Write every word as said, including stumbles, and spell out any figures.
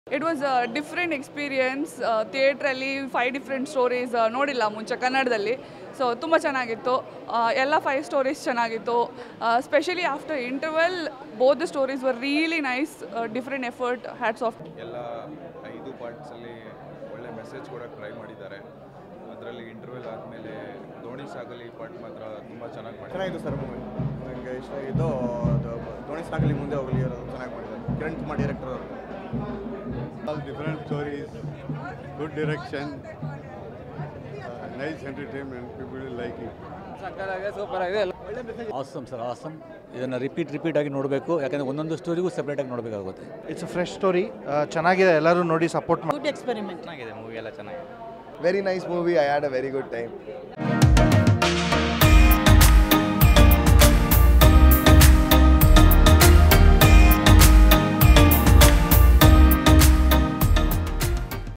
It was a different experience. Uh, theatre ಅಲ್ಲಿ five different stories uh, ನೋಡಿಲ್ಲ ಮುಂಚೆ ಕನ್ನಡದಲ್ಲಿ. ಸೊ ತುಂಬ ಚೆನ್ನಾಗಿತ್ತು. ಎಲ್ಲ ಫೈವ್ ಸ್ಟೋರೀಸ್ ಚೆನ್ನಾಗಿತ್ತು. Specially after interval both the stories were really nice. Different effort, hats off. ಎಲ್ಲ ಐದು ಪಾರ್ಟ್ಸಲ್ಲಿ ಒಳ್ಳೆ ಮೆಸೇಜ್ ಕೂಡ ಟ್ರೈ ಮಾಡಿದ್ದಾರೆ. ಅದರಲ್ಲಿ ಇಂಟರ್ವೆಲ್ ಆದಮೇಲೆ ದೋಣಿ ಸಾಗಲಿ ಪಾರ್ಟ್ ಮಾತ್ರ ತುಂಬ ಚೆನ್ನಾಗಿ ಮಾಡಿದ್ದಾರೆ. ಚೆನ್ನಾಗಿತ್ತು ಸರ್ ಮೂವಿ, ನನಗೆ ಇಷ್ಟ ಆಗಿದ್ದು. ದೋಣಿ ಸಾಗಲಿ ಮುಂದೆ ಹೋಗಲಿ ಅವರು ಚೆನ್ನಾಗಿ ಮಾಡಿದ್ದಾರೆ. ಕಿರಣ್ ಕುಮಾರ್ ಡೈರೆಕ್ಟರ್ ಅವರು. All different stories, good direction, uh, nice entertainment, people will like it. Super ಆಗಿದೆ. Awesome sir, awesome. ಇದನ್ನು ರಿಪೀಟ್ ರಿಪೀಟ್ ಆಗಿ ನೋಡಬೇಕು, ಯಾಕಂದರೆ ಒಂದೊಂದು ಸ್ಟೋರಿಗೂ ಸೆಪ್ರೇಟಾಗಿ ನೋಡಬೇಕಾಗುತ್ತೆ. ಇಟ್ಸ್ ಅ ಫ್ರೆಶ್ ಸ್ಟೋರಿ, ಚೆನ್ನಾಗಿದೆ, ಎಲ್ಲರೂ ನೋಡಿ ಸಪೋರ್ಟ್ ಮಾಡಿ. Good experiment. ಚೆನ್ನಾಗಿದೆ ಮೂವಿ ಎಲ್ಲ ಚೆನ್ನಾಗಿದೆ. Very nice movie, I had a very good time.